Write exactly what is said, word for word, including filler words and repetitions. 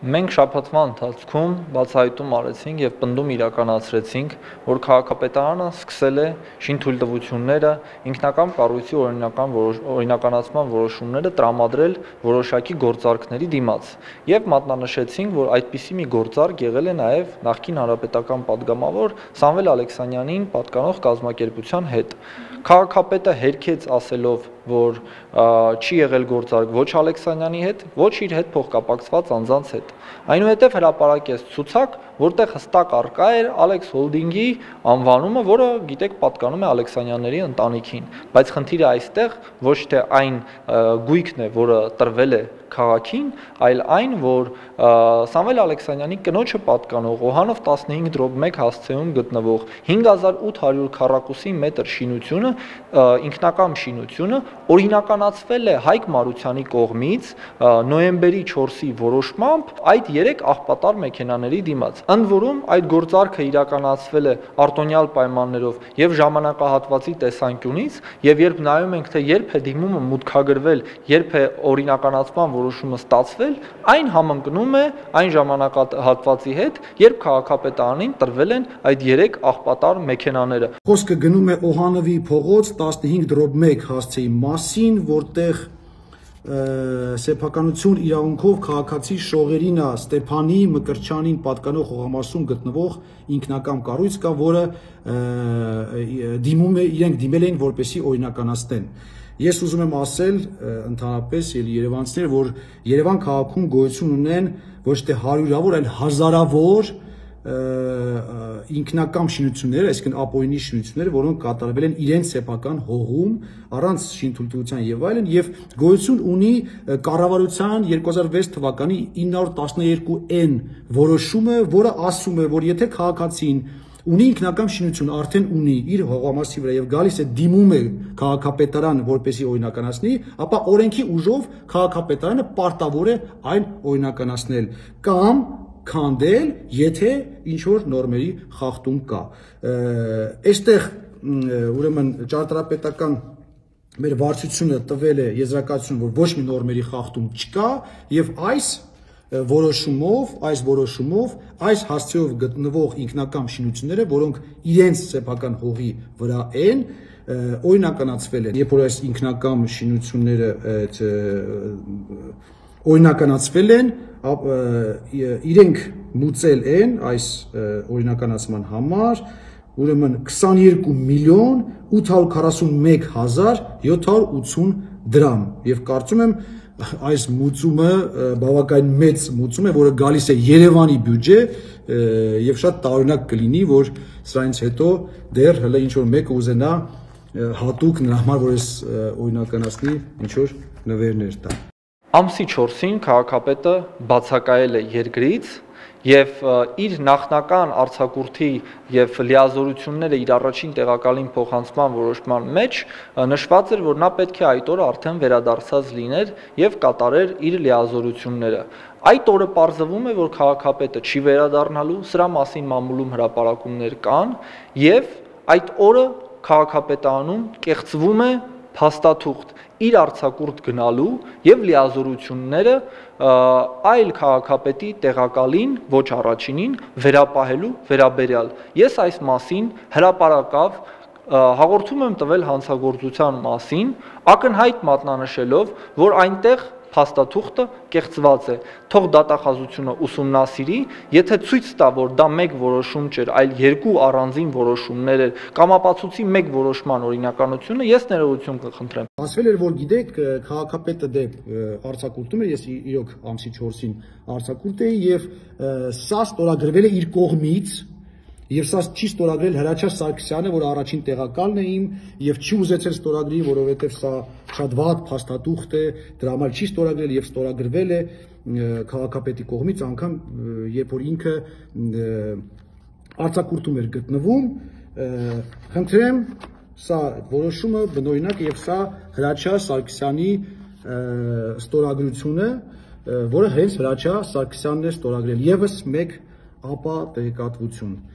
Մենք շաբաթվա ընթացքում բացահայտում արեցինք եւ պնդում իրականացրեցինք, որ քաղաքապետարանը սկսել է շինթույլտվությունները, ինքնական կառույցի օրինական օրինականացման որոշումները տրամադրել որոշակի գործարքների դիմաց եւ մատնանշեցինք, որ այդպիսի մի գործարք եղել է նաեւ նախկին հանրապետական падգամավոր Սամվել Ալեքսանյանին պատկանող կազմակերպության հետ։ Քաղաքապետը հերքեց ասելով, որ չի եղել գործարք ոչ Ալեքսանյանի հետ, ոչ իր հետ փոխկապակցված անձանց հետ։ Այնուհետև հրապարակեց ցուցակ, որտեղ հստակ առկա էր Ալեքս Հոլդինգի անվանումը, որը գիտեք պատկանում է Ալեքսանյանների ընտանիքին, բայց խնդիրը այստեղ ոչ թե այն գույքն է, որը տրվել է քաղաքին, այլ այն, որ Սամվել Ալեքսանյանի կնոջը պատկանող Օհանով տասնհինգ դրոց մեկ հասցեում գտնվող հինգ հազար ութ հարյուր քառակուսի մետր շինությունը, ինքնակամ շինությունը օրինականացվել է Հայկ Մարությանի կողմից նոյեմբերի չորսի որոշմամբ այդ երեք աղբատար մեքենաների դիմաց։ Ընդ որում այդ գործարքը իրականացվել է արտոնյալ պայմաններով եւ ժամանակահատվածի տեսանկյունից, եւ երբ նայում ենք, թե երբ է դիմումը մուտքագրվել, երբ է օրինականացման որոշումը ստացվել, այն համընկնում է այն ժամանակահատվածի հետ, երբ քաղաքապետարանին տրվել են այդ երեք աղբատար մեքենաները։ Խոսքը գնում է Օհանովի փողոց տասնհինգ դրոց մեկ հասցեի մասին, որտեղ սեփականություն իրավունքով քաղաքացի Շողերինա Ստեփանի Մկրտչյանին պատկանող հողամասում գտնվող ինքնակամ կառույց կա, որը դիմում է, իրենք դիմել էին, որպեսզի օրինականացնեն։ Ես ուզում եմ ասել ընդհանրապես երևանցիներ, որ Երևան քաղաքում գոյություն ունեն ոչ թե հարյուրավոր, այլ հազարավոր ինքնակամ շինություններ, այսինքն ապօրինի շինություններ, որոնք կատարվել են իրենց սեփական հողում, առանց շինթույլտվության եւ այլն, եւ գոյություն ունի կառավարության երկու հազար վեց թվականի ինը հարյուր տասներկու N որոշումը, որը ասում է, որ եթե քաղաքացին ունի ինքնակամ շինություն, արդեն ունի իր հողամասի վրա եւ գալիս է դիմում է քաղաքապետարան, որպեսզի օրինականացնի, ապա օրենքի ուժով քաղաքապետարանը պարտավոր է այն օրինականացնել կամ քանդել, եթե ինչ որ նորմերի խախտում կա։ Այստեղ ուրեմն ճարտարապետական մեր վարչությունը տվել է եզրակացություն, որ ոչ մի նորմերի խախտում չկա եւ այս որոշումով, այս որոշումով այս հասցեով գտնվող ինքնակամ շինությունները, որոնք իրենց սեփական հողի վրա են, օրինականացվել են։ Երբ որ այս ինքնակամ շինությունները օրինականացվել են, իրենք մուծել են այս օրինականացման համար, ուրեմն քսաներկու միլիոն ութ հարյուր քառասունմեկ հազար յոթ հարյուր ութսուն դրամ եւ կարծում եմ այս մուծումը բավական մեծ մուծում է, որը գալիս է Երևանի բյուջե եւ շատ տարօրինակ կլինի, որ սրանից հետո դեռ հələ ինչ որ մեկը ուզենա հատուկ նրա համար, որ այս օրինականացնի ինչ որ նվերներ տա։ Ամսի չորսին քաղաքապետը բացակայել է երկրից եւ իր նախնական արձակուրդի եւ լիազորությունները իր առաջին տեղակալին փոխանցման որոշման մեջ նշված էր, որ նա պետք է այդ օրը արդեն վերադարձած լիներ եւ կատարեր իր լիազորությունները։ Այդ օրը պարզվում է, որ քաղաքապետը չի վերադառնալու, սրա մասին մամուլում հրապարակումներ կան եւ այդ օրը քաղաքապետարանում կեղծվում է փաստաթուղթ իր արձակուրդ գնալու եւ լիազորությունները այլ քաղաքապետի տեղակալին, ոչ առաջինին, վերապահելու վերաբերյալ։ Ես այս մասին հրապարակավ հաղորդում եմ տվել հանցագործության մասին, ակնհայտ մատնանշելով, որ այնտեղ փաստաթուղթը կեղծված է։ Թող դատախազությունը ուսումնասիրի, եթե ցույց տա, որ դա մեկ որոշում չէր, այլ երկու առանձին որոշումներ էր, կամ ապացուցի մեկ որոշման օրինականությունը, ես ներողություն կխնդրեմ։ Ասվել էր, որ գիտեք, քաղաքապետը դե արձակուրդում է, ես իրոք ամսի չորսին արձակուրդ էի եւ սա ստորագրվել է իր կողմից Եվ սա չի ստորագրել Հրաչյա Սարգսյանը, որ առաջին տեղակալն է իմ եւ չի ուզեցել ստորագրի, որովհետեւ սա շատ վատ փաստաթուղթ է, դրա համար չի ստորագրել եւ ստորագրվել է քաղաքապետի կողմից, անգամ երբ որ ինքը արձակուրդում էր գտնվում, խնդրեմ, սա որոշումը բնօրինակ եւ սա Հրաչյա Սարգսյանի ստորագրությունը, որը հենց Հրաչյա Սարգսյանն է ստորագրել, եւս մեկ ապա տեղեկատվություն։